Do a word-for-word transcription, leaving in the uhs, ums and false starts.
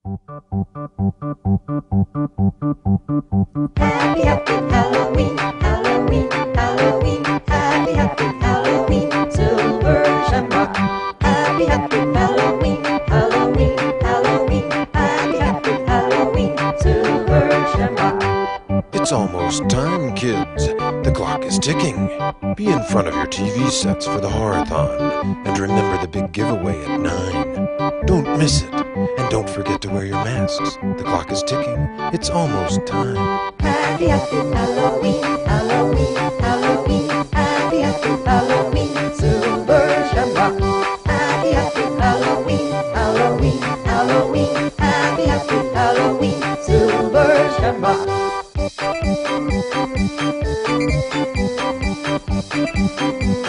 Happy, happy Halloween, Halloween, Halloween, happy, happy Halloween, Silver Shamrock. Happy, happy Halloween, Halloween, Halloween, happy, happy Halloween, Silver Shamrock. It's almost time, kids. The clock is ticking. Be in front of your T V sets for the Horathon. And remember the big giveaway at nine. Don't miss it. And don't forget to wear your masks. The clock is ticking. It's almost time. Happy, happy Halloween, Halloween, Halloween, happy, happy Halloween, Silver Shamrock. Happy, happy Halloween, Halloween, Halloween, happy, happy Halloween, Silver Shamrock.